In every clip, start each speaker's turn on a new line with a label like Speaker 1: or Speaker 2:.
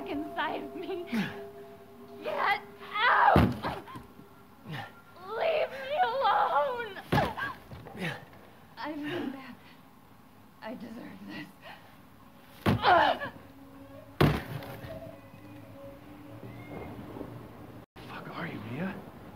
Speaker 1: back inside of me. Get out! Leave me alone! I've been bad. I deserve this.
Speaker 2: Fuck are you, Mia?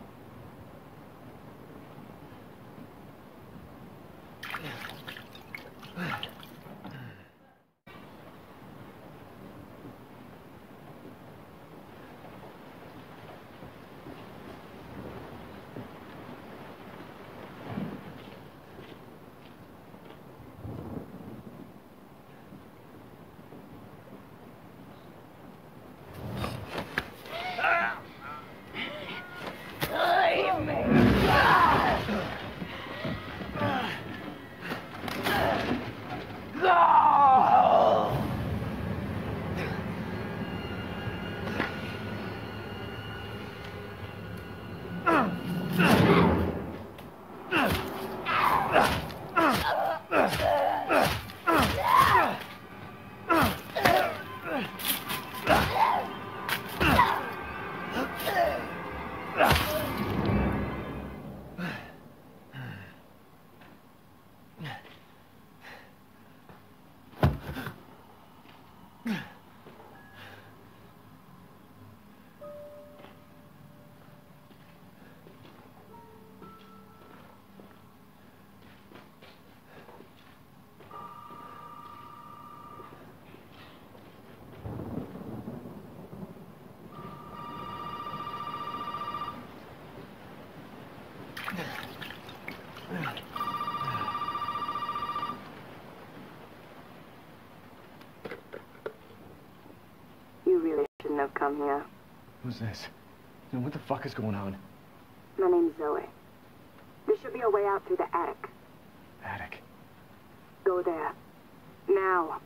Speaker 3: You really shouldn't have come here.
Speaker 2: Who's this? And what the fuck is going on?
Speaker 3: My name's Zoe. There should be a way out through the attic.
Speaker 2: Attic.
Speaker 3: Go there. Now.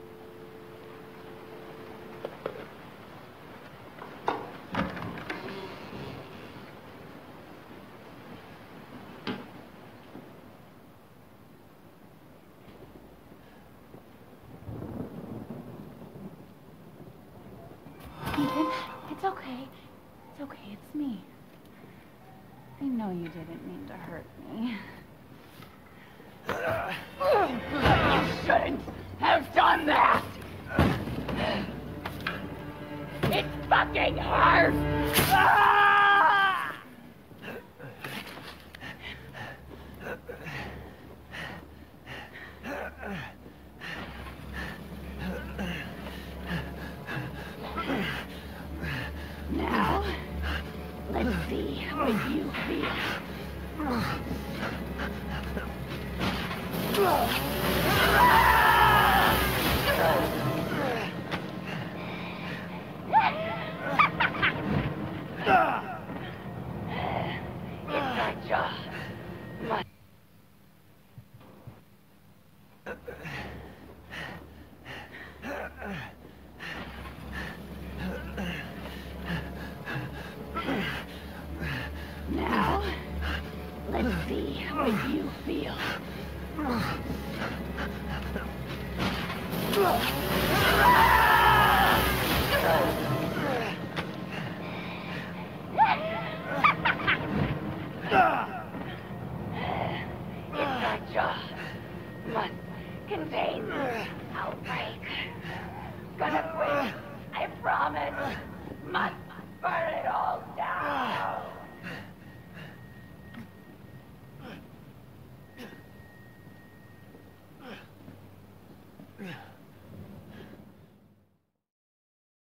Speaker 1: Ethan, it's okay. It's okay, it's me. I know you didn't mean to hurt me. You shouldn't have done that! It fucking hurts! Now, let's see what you feel. It's our job. Now, let's see what you feel. It's our job. Must contain this outbreak. Gonna quit, I promise. Must burn it all